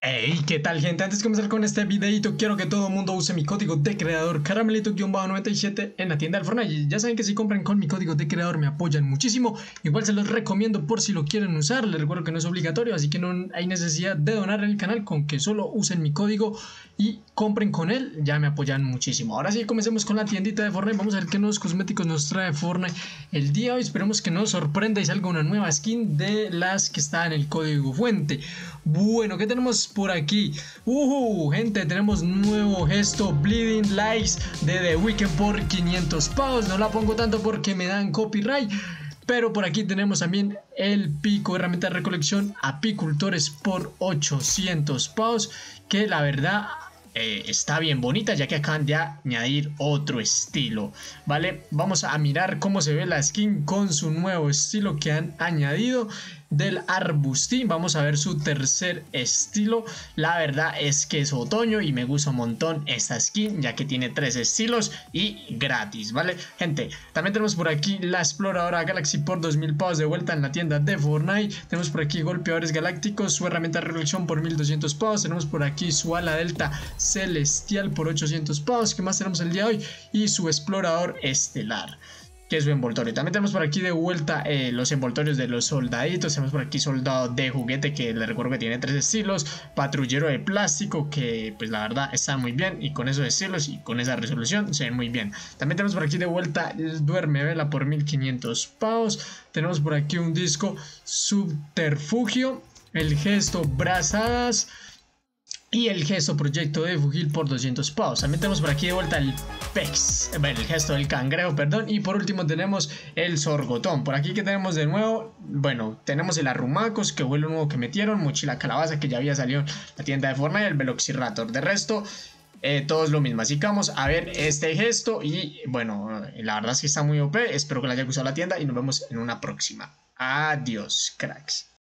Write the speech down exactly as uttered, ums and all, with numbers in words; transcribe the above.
Hey, ¿qué tal, gente? Antes de comenzar con este videito, quiero que todo el mundo use mi código de creador caramelito noventa y siete en la tienda del Fortnite. Ya saben que si compran con mi código de creador me apoyan muchísimo. Igual se los recomiendo por si lo quieren usar. Les recuerdo que no es obligatorio, así que no hay necesidad de donar en el canal. Con que solo usen mi código y compren con él, ya me apoyan muchísimo. Ahora sí, comencemos con la tiendita de Fortnite. Vamos a ver qué nuevos cosméticos nos trae Fortnite el día de hoy. Esperemos que nos sorprenda y salga una nueva skin de las que está en el código fuente. Bueno, ¿qué tenemos por aquí? Uh, gente, tenemos nuevo gesto Bleeding Lights de The Weeknd por quinientos pavos. No la pongo tanto porque me dan copyright. Pero por aquí tenemos también el pico herramienta de recolección apicultores por ochocientos pavos. Que la verdad eh, está bien bonita, ya que acaban de añadir otro estilo. Vale, vamos a mirar cómo se ve la skin con su nuevo estilo que han añadido del arbustín. Vamos a ver su tercer estilo. La verdad es que es otoño y me gusta un montón esta skin, ya que tiene tres estilos y gratis, ¿vale? Gente, también tenemos por aquí la exploradora Galaxy por dos mil pavos de vuelta en la tienda de Fortnite. Tenemos por aquí golpeadores galácticos, su herramienta de recolección por mil doscientos pavos. Tenemos por aquí su ala delta celestial por ochocientos pavos. ¿Qué más tenemos el día de hoy? Y su explorador estelar, que es su envoltorio. También tenemos por aquí de vuelta eh, los envoltorios de los soldaditos. Tenemos por aquí soldado de juguete, que les recuerdo que tiene tres estilos. Patrullero de plástico, que pues la verdad está muy bien, y con esos estilos y con esa resolución se ven muy bien. También tenemos por aquí de vuelta el duerme vela por mil quinientos pavos. Tenemos por aquí un disco subterfugio, el gesto brazadas y el gesto proyecto de fugil por doscientos pavos. También tenemos por aquí de vuelta el pex, el gesto del cangrejo, perdón. Y por último tenemos el sorgotón. Por aquí que tenemos de nuevo, bueno, tenemos el arrumacos, que fue lo nuevo que metieron. Mochila calabaza, que ya había salido en la tienda de Fortnite. El velociraptor. De resto, eh, todo es lo mismo. Así que vamos a ver este gesto. Y bueno, la verdad es que está muy O P. Espero que lo haya gustado la tienda y nos vemos en una próxima. Adiós, cracks.